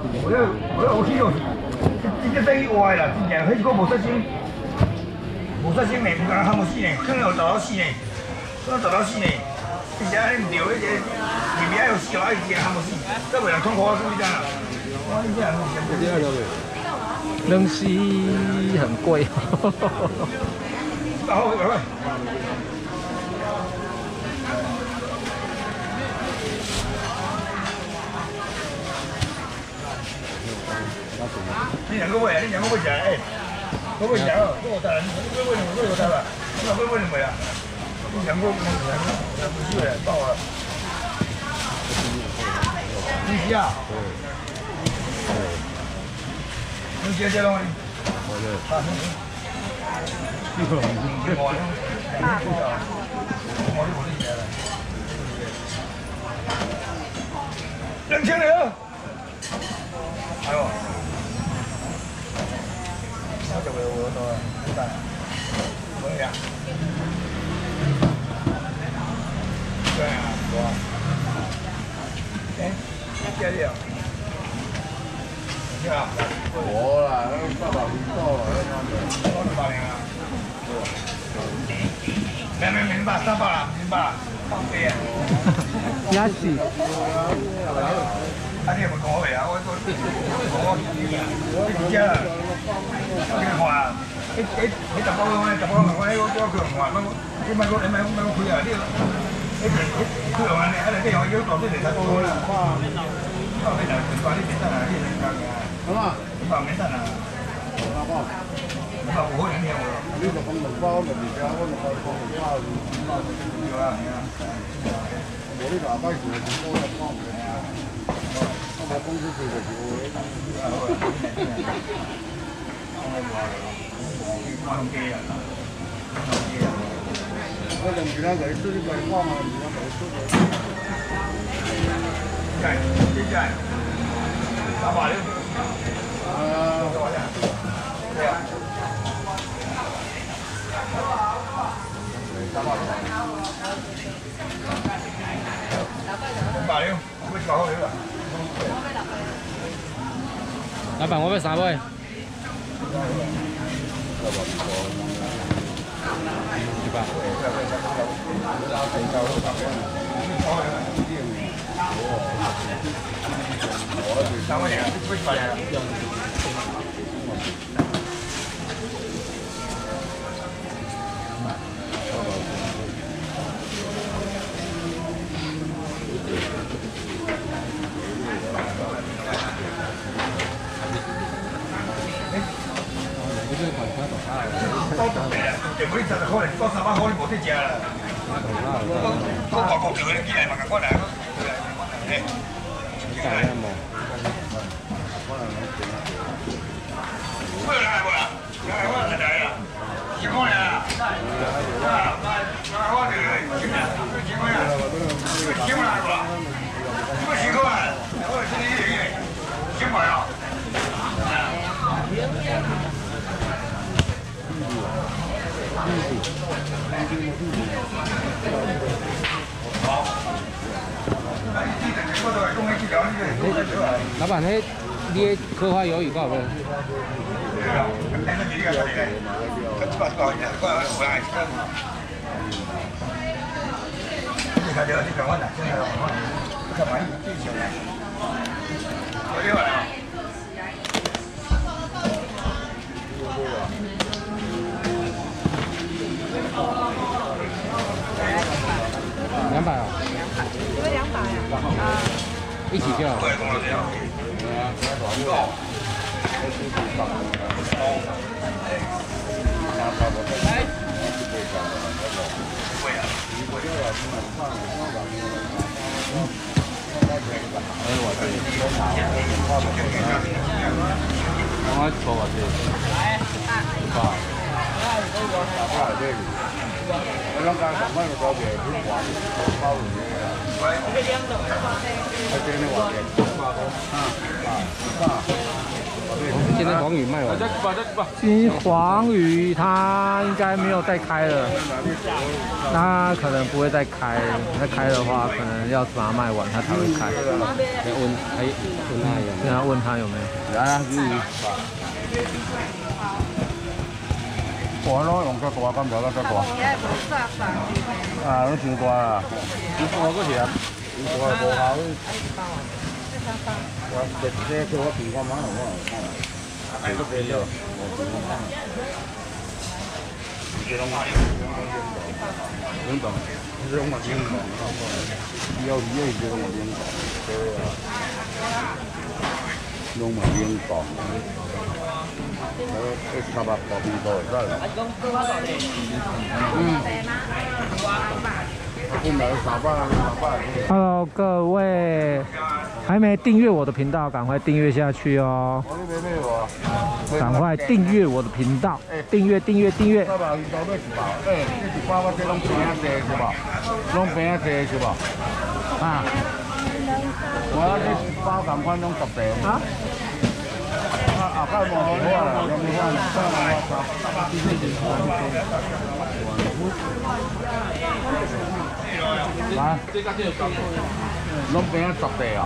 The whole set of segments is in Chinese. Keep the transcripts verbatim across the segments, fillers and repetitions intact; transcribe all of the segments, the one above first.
我要我要有去就是，这这等于歪啦，真正迄个无杀生，无杀生呢，唔敢喊无死呢，可能有找到死呢，可能找到死呢，而且安尼唔对，迄个里面有死哦，还是直接喊无死，再袂人痛苦啊，是不是这样啊？我你这样不这样了。 冷溪很贵。 好，快快。 你两个位，你两个位食诶，我位食哦，我有带啦，你位位两位有带啦，你若位位两位啊，你两个两个两不是诶，到了。你是啊？你姐姐拢？我的。啊，你。你好。你好。大锅。我我你来了。两千零。哎呦。 我就会我到不干，怎么样？对啊，我。哎，你介绍？你好。 我啦，那八百五到了，那我六百零啊。明明明白，三百啦，明白。放飞啊！ 鸭子。 啊，你有冇讲好未啊？我我我你只啦，你看啊，一一你十包两块，十包两块，我我佢唔话，乜你咪個你咪咪個佢啊？呢個一條佢兩萬零，一嚟啲我要攞啲嚟睇多啦。哇！呢個你就你話呢邊得啊？呢邊得嘅。咁啊？呢個唔得啊？八包。呢個好影響喎。呢個放兩包，咪而家我咪放兩包，五包要啦，係啊。我呢個阿媽全部都一包嘅。 我公司做嘅嘢，我用其他嚟出啲地方啊，其他嚟出嘅。真係，真係，打埋了。係啊。係啊。打埋了，我搞好了。 老板，我要三杯。一百。 三块钱，不是八钱。全部你十块，多三百块你无得食啦。我我外国叫你起来嘛，我来，嘿。 改了冇？ 我来我啦，来我来来啦，几块呀？啊，那我这个几块？几块呀？几块来不？你们几块？我这里几块呀？ 老板，那你科花鱿鱼多少份？两百啊？因为两百啊。一起就好。我错啊，这。我諗緊十蚊個多嘅，啲話包完嘅。係正你話嘅，啊啊啊！ 金黄鱼卖完。 金黄鱼它应该没有再开了，它可能不会再开。再开的话，可能要把它卖完，它才会开。 要问，还问他有没有？ 要问他有没有？ 啊，大咯，用较大，敢无较较大？啊，拢伤大啊！你看嗰条，你大无效。我直接叫我电话买我看下，係都俾咗，我電話買。你諗下，兩檔，兩萬兩檔，有有有兩萬兩檔，對啊，兩萬兩檔，誒一差八百邊個真係。嗯。 Hello， 各位，还没订阅我的频道，赶快订阅下去哦！赶快订阅我的频道，订阅订阅订阅。 哎，这一包我这拢平啊济是吧？拢平啊济是吧？啊，我这一包同款拢十袋。啊？啊，后盖无好啦，有冇换？来，拢平啊十袋啊！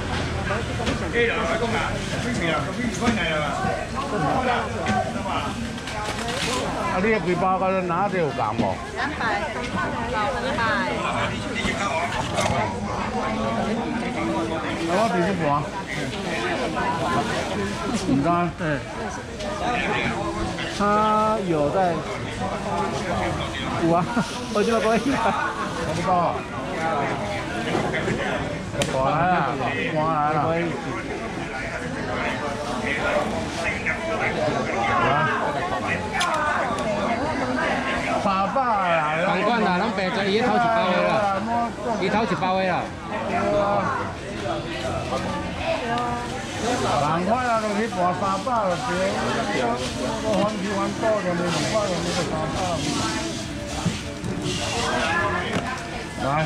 啊，你几包个哪只有共无？ 两百，两百。 我第一盘。唔该。 嗯。他有在。有啊，我就可以。 差不多。过来了，过来了。三百啦。 同款啦，咱白做伊头一包的啦，伊头一包的啦。 同款啦，就去盘三百就对。我翻去翻倒就没两百，就没三百。来。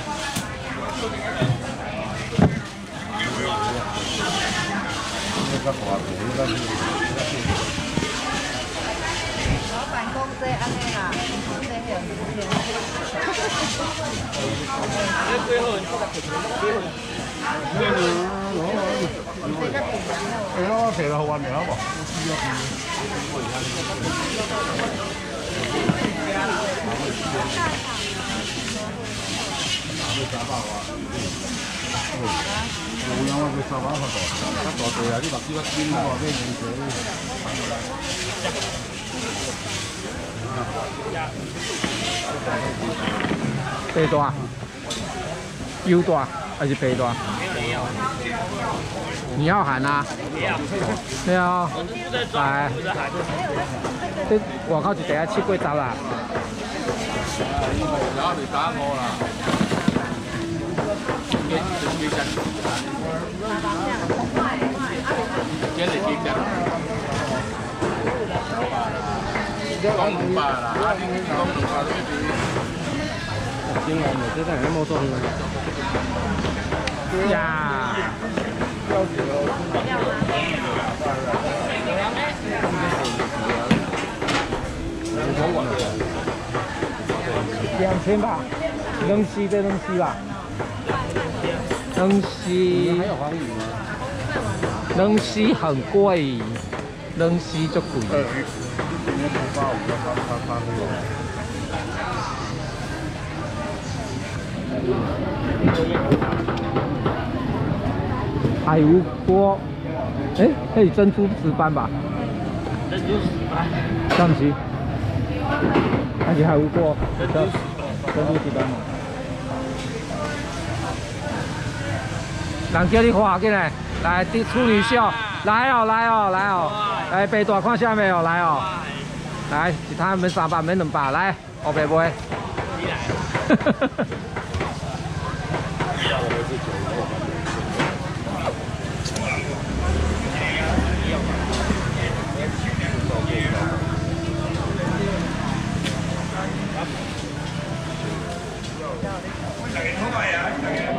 老板讲这安尼啦，这样。 哎，我摕落还你好无？有影我做三百块大，较大地啊！你目睭较尖啊，咩年纪？ 白大、优大还是白大？你要喊啊？对啊，来，这外口一袋七八十啦。 然后你打我啦。今日幾隻？講五百啦，阿啲講五百呢啲。 今晚我这在没做呢。 呀！两千吧，能吸这能吸吧？能吸。 还有黄鱼吗？ 能吸很贵，能吸就贵。海无锅，哎，可以珍珠石斑吧？珍珠石斑，上期，还是海无锅？珍珠珍珠石斑嘛。人叫你画进来，来，处女秀，来哦，来哦，来哦，来白大看下面哦，来哦，来，其他免三百，免两百，来，后白买。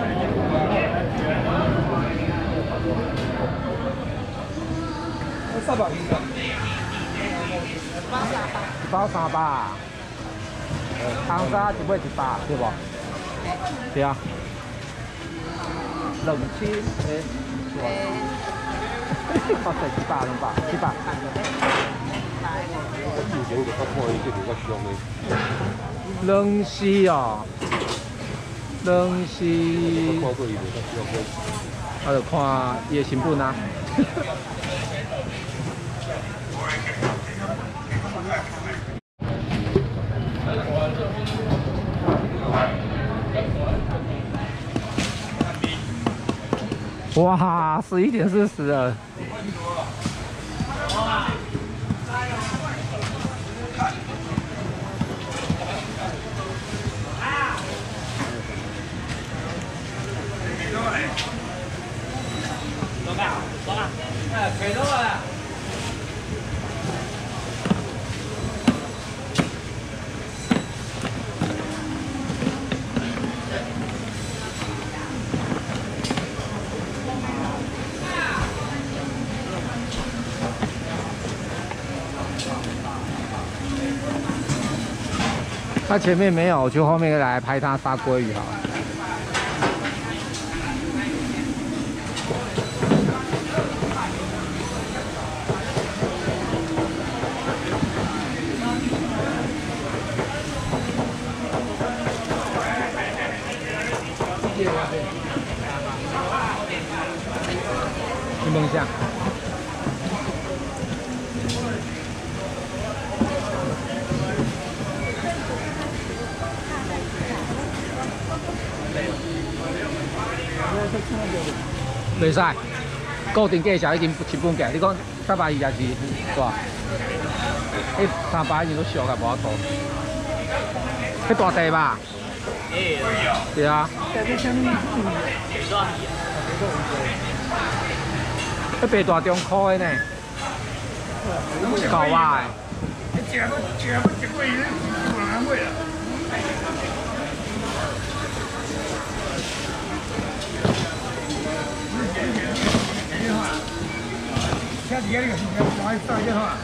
上三百几个。 一包三百。汤沙一尾一百，对不？对啊。两千诶，我说一百两百，一百。 以前就较看伊这个较凶的。 冷丝哦，冷丝。 我看过伊就较凶的。 我就看伊的成本啊。哇，十一点四十了。多少？多少？哎，给多少了？他前面没有，就后面来拍他杀鲑鱼好了。你蒙一下。袂使，固定价钱已经成本价。你讲三百二也是是吧？迄三百已经都俗啊，无法度。迄大地吧？对啊。迄白大中箍的呢？够哇的。 你食都食不食过伊，无人买啦。下底下那个什么，往上一哈。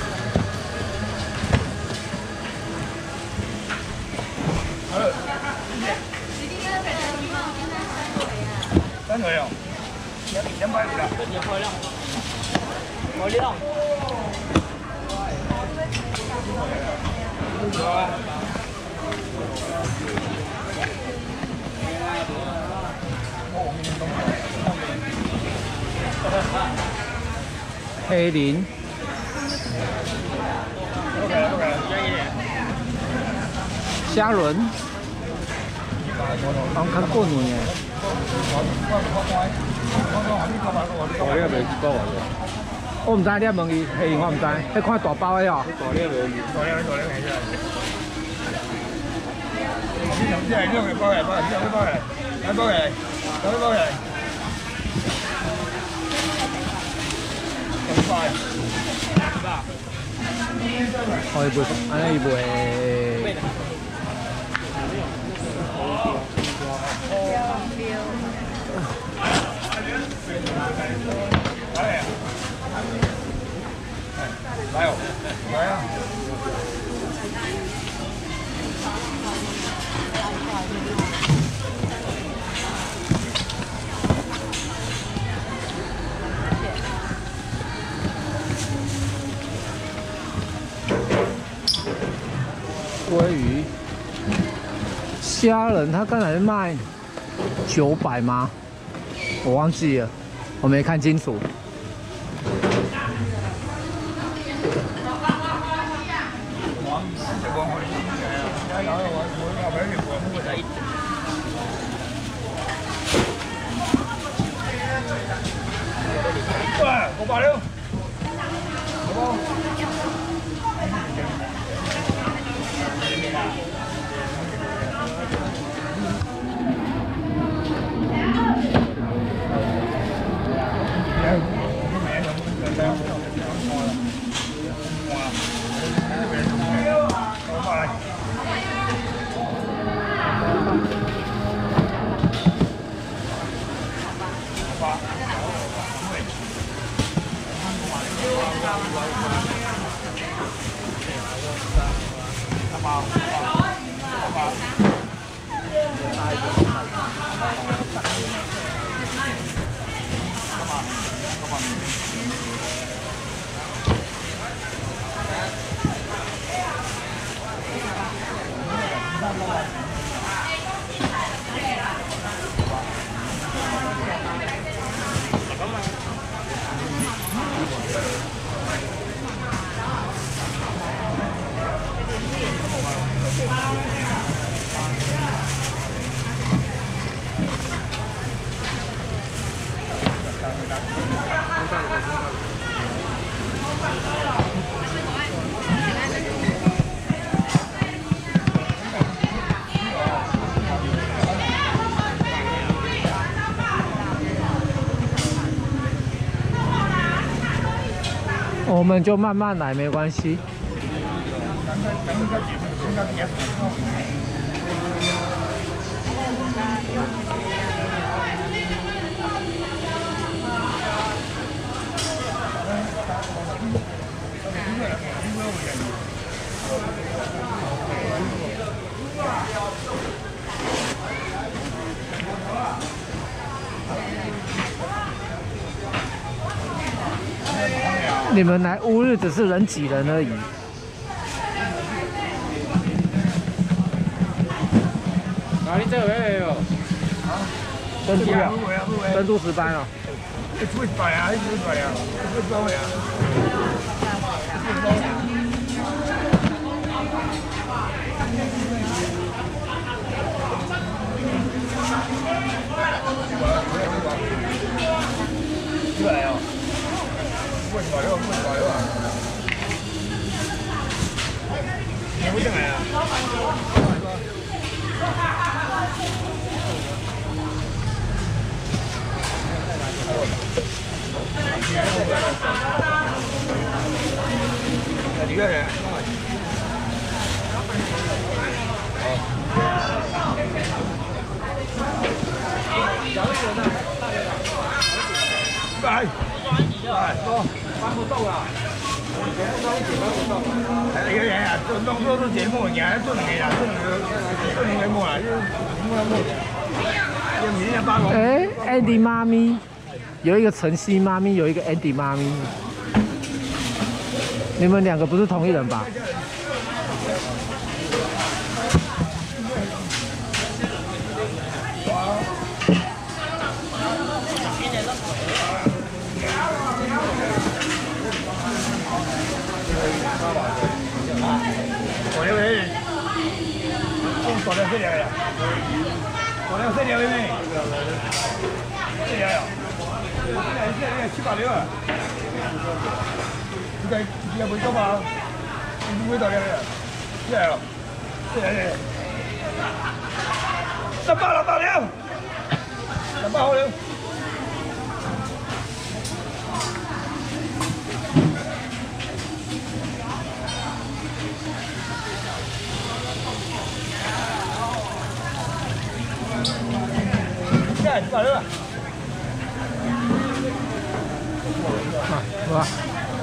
好了。三个哟，两两百五了。两百两。我两。 黑鳞，虾仁，我看过年耶。 大粒袂够啊！ 我唔知你问伊黑鳞，我唔知，迄看大包的哦。 大粒袂， 大粒大粒係真係。呢兩隻係呢兩個包嚟，包嚟，呢兩個包嚟，兩個包嚟，兩個包嚟。咁快？ 哦，伊袂，安尼伊袂。 来哦，来啊！ 鲑鱼、虾仁，他刚才卖九百吗？我忘记了，我没看清楚。 哇，五百了，好不？ 我们就慢慢来，没关系。你们来乌日只是人挤人而已。 哪里这位哦？ 珍珠啊，珍珠石斑哦。 你出去摆啊，你出去摆啊，出去摆啊。出来哦。过去了，过去了啊！你不进来啊？几个人？来，来，走。搬不动了，节目都一起搬不动了。哎呀呀呀，做弄做做节目，你还做两个呀？做两个，做两个木啊，就木啊木。就明天搬过。 哎 ，Andy 妈咪，有一个晨曦妈咪，有一个 Andy 妈咪。你们两个不是同一人吧？ 我这位，用少量这条呀，少量这条妹妹，这条呀，这条这条七八六啊，这个这个不多吧？你味道的，这条，这条这条，十八了大条，十八好了。哎，十八六。啊， 是吧？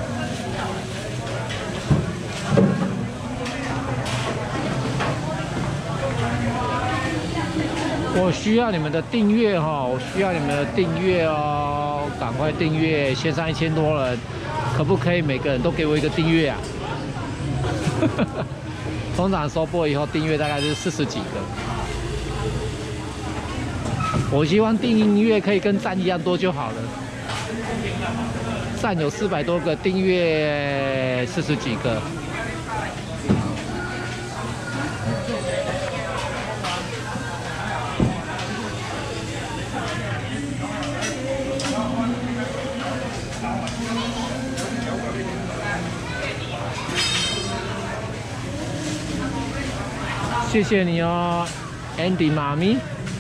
我需要你们的订阅哈，我需要你们的订阅哦，赶快订阅，线上一千多人，可不可以每个人都给我一个订阅啊？通常收播以后订阅大概是四十几个，我希望订阅可以跟赞一样多就好了。赞有四百多个，订阅四十几个。谢谢你哦 ，Andy 妈咪。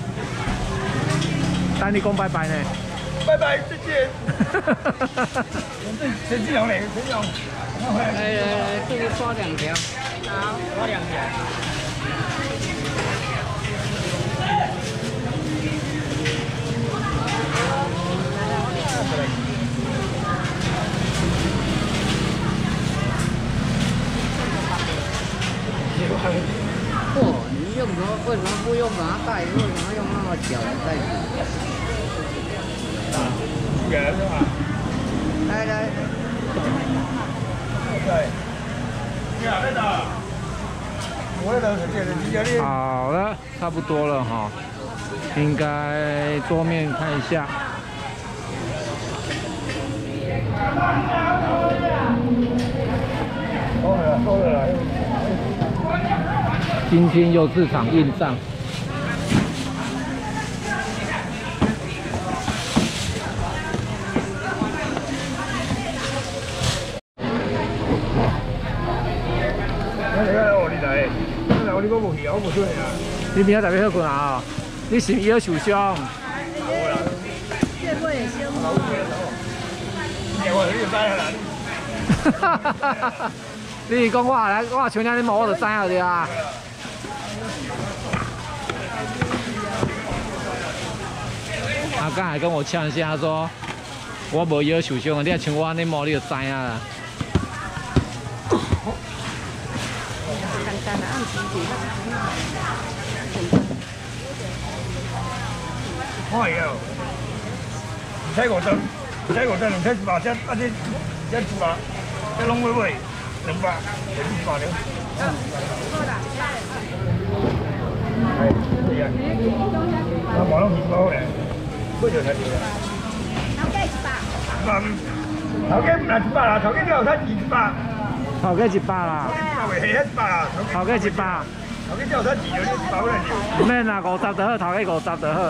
丹尼公拜拜呢。 拜拜，再见。陈志勇嘞，陈志勇。 来来来，这个刷两条。好，刷两条。 为什么不用麻袋？为什么用那么小的袋子？ 来是吧？ 来来， 对。呀，那个，我那个这个你家的。 好了，差不多了哈，应该桌面看一下。 收了，收了。 今天又是场硬仗。 你明仔特别好困啊？你是伊要受伤？ 这不也行吗？ 哈哈哈哈哈！你讲我来，我像你摸我就知了对啊。他刚才跟我呛一下，他说我无腰受伤，你像我安尼摸你就知影啦。 简单的按时几个。 可以啊，唔使五十，唔使五十，两使一百，这啊这这一百，这拢买买两百，就一百了。係，係啊，啊網絡麵包咧，嗰條睇住啦。 頭雞一百。 嗯，頭雞唔係一百啦，頭雞之後睇二一百。 頭家一百啦。 頭雞係一百啊。 頭家一百。 頭雞之後睇二咗一百嗰陣時。 唔免啦，五十就好，頭家五十就好。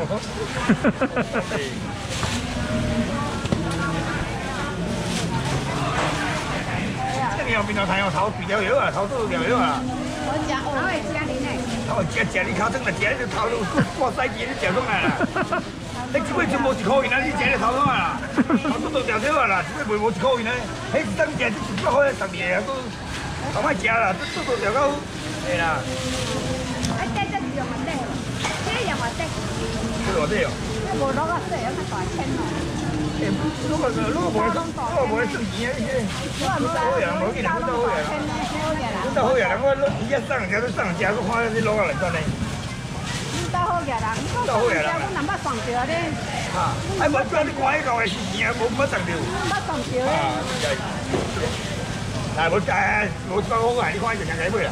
這個邊度睇我頭皮條腰啊，頭都條腰啊。 我食，我會食你呢。 頭食食你口真係食你頭都過細件，你食上來啦。你只會全部一箍錢啊！你食你頭上來啦，頭都都掉掉啊啦，只會冇一箍錢咧。迄一當食一百塊十二個都頭賣食啦，都都掉到係啦。 啊，這這是用乜的？這用乜的？ 這個對哦。 這無攞個水，有個大青哦。 誒，攞個攞個冇得攞個冇得算錢啊！呢啲好嘢，冇見人都好嘢。都好嘢啦！我攞一生隻都生隻，我看你攞個嚟真係。 都好嘢啦，都好嘢啦。我諗乜上條咧？ 啊！哎，冇叫你掛喺度嘅事情啊，冇乜上條。 乜上條咧？ 啊，就係。嗱，冇誒，冇講好係你看就人計杯啦。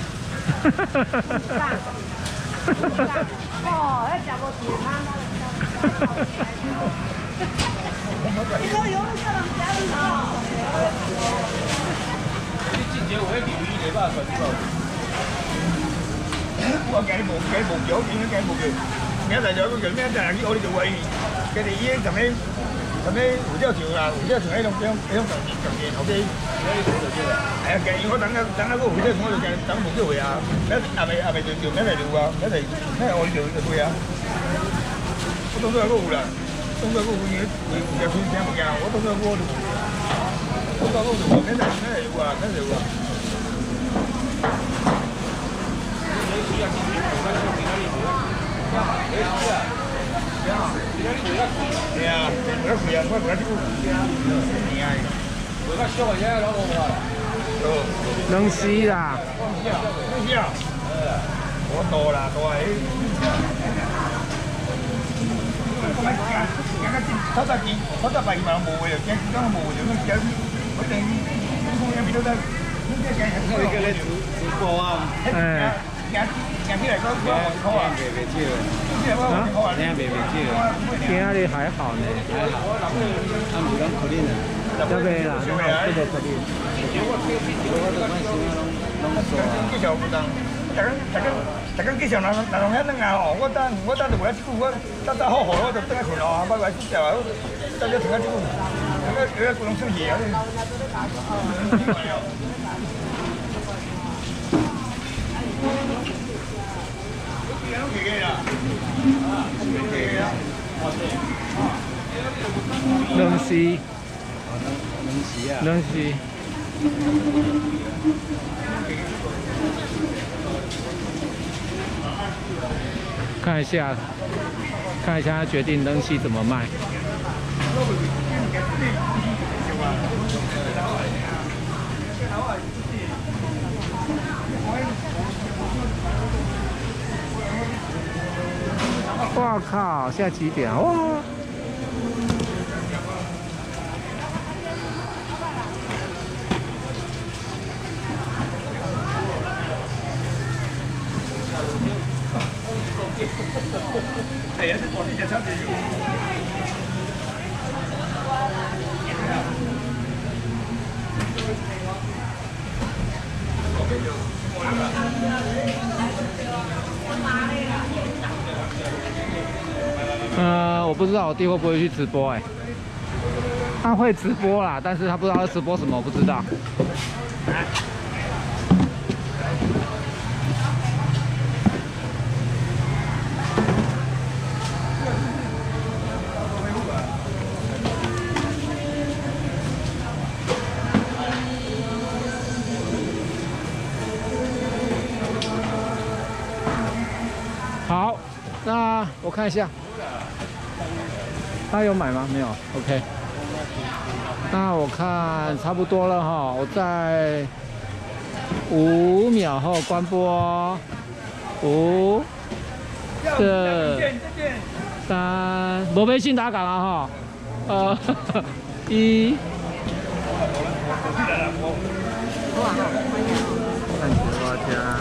哦，一隻冇錢啦。你都有咁能食咯？ 你之前我喺條魚嚟吧，佢呢個。我計冇計冇咗，點樣計冇嘅？而家就有個樣咩？就係我哋做位，佢哋已經就咩就咩胡椒條啦，胡椒條喺度咁喺度上面上面後邊，係啊，計我等下等下嗰個胡椒條我就計等冇機會啊！咩係咪係咪條條咩嚟條啊？咩嚟咩我哋條條啊？我當初係嗰個胡啦，當初係嗰個胡嘢胡胡椒片聽冇㗎，我當初係嗰個條，我當初嗰條咩嚟咩嚟條啊？咩嚟條啊？係啊，我一回啊，我回一啲股，係啊，我而家燒嘅嘢攞我啦， 能死啦， 能死啊，我多啦，多係，偷得幾，偷得百二萬冇嘅，驚驚冇嘅，咁樣我哋公園邊都得，呢啲嘅係嗰個直播啊，誒。行行起來都都好啊，別別去了，啊，別別去了， 今仔日還好呢， 還好，他們講可憐的， 這邊啦，這邊可憐。 幾條唔當，大家大家大家幾條人人用喺度拗哦，我單我單就為咗支付，我單單好好我就等下佢咯，不過支付啊，單咗停下支付，咁樣佢一個龍生嘢啊。 能死， 能死啊！ 能死。看一下，看一下他決定能西怎麼賣。 哇靠！现在几点？哇！ 哎呀，这我这家产品呃，我不知道我弟会不会去直播哎、欸，他会直播啦，但是他不知道他直播什么，我不知道。好，那我看一下，他有买吗？没有 ，OK。那我看差不多了哈，我在五秒后关播，五、四、三，没微信打卡了哈，呃，一。看雪花家。